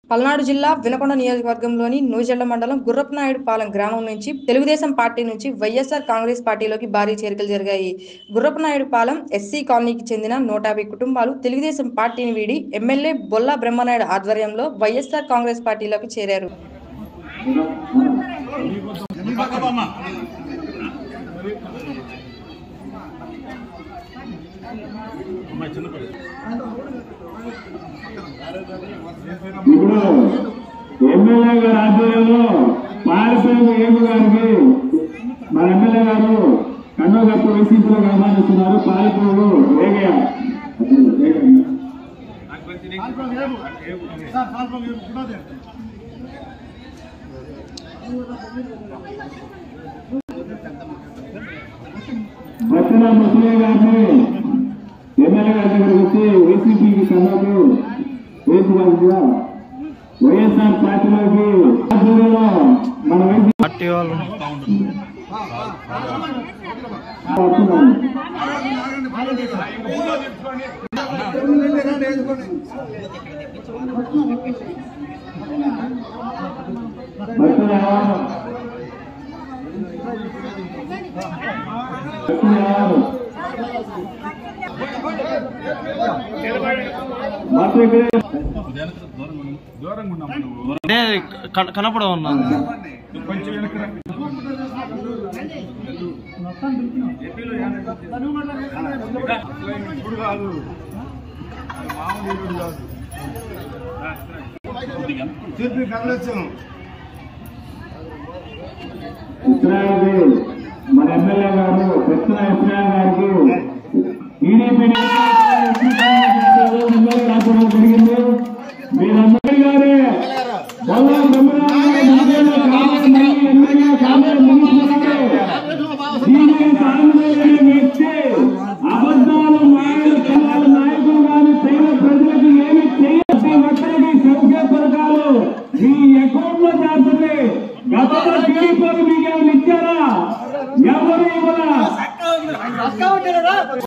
పల్నాడు జిల్లా వినకొండ నియోజకవర్గంలోని నూజెళ్ల మండలం గుర్రపనాయుడుపాలెం గ్రామం నుంచి తెలుగుదేశం పార్టీ నుంచి వైఎస్ఆర్ కాంగ్రెస్ పార్టీలోకి భారీ చేరికలు జరిగాయి. గుర్రపనాయుడుపాలెం ఎస్సీ కాలనీకి చెందిన 150 కుటుంబాలు తెలుగుదేశం పార్టీని వీడి ఎమ్మెల్యే బొల్లా బ్రహ్మనాయుడు ఆధ్వర్యంలో వైఎస్ఆర్ కాంగ్రెస్ పార్టీలోకి చేరారు. ఇప్పుడు ఎమ్మెల్యే గారి ఆధ్వర్యంలో పారిపోయిన ఏడు గారికి మన ఎమ్మెల్యే గారు కన్నోగప్పు వైసీపీలో ఆహ్వానిస్తున్నారు. పారిపోడు వేగయ్య బచ్చల ముసలి గారిని ఎమ్మెల్యే గారి దగ్గరకు వచ్చి వైసీపీకి కన్నాకు వేసుకోవాల్సిందిగా వైఎస్ఆర్ పార్టీలోకి ఆధ్వర్యంలో మన పార్టీ వాళ్ళు కనపడ ఉన్నాను. మన ఎమ్మెల్యే గారు పెద్దన ఎమ్మెల్యే గారికి టీడీపీ జరిగింది. మీరందరి గారే అబద్ధాలు నాయకులు కానీ ప్రజలకు ఏమి చేయొచ్చు ఒక్కరికి సంఖ్య పథకాలు మీ అకౌంట్ లో చేస్తుంది. గతంలో టీడీపీ మీకు ఏమైనా ఇచ్చారా? ఎవరు ఇవ్వరా?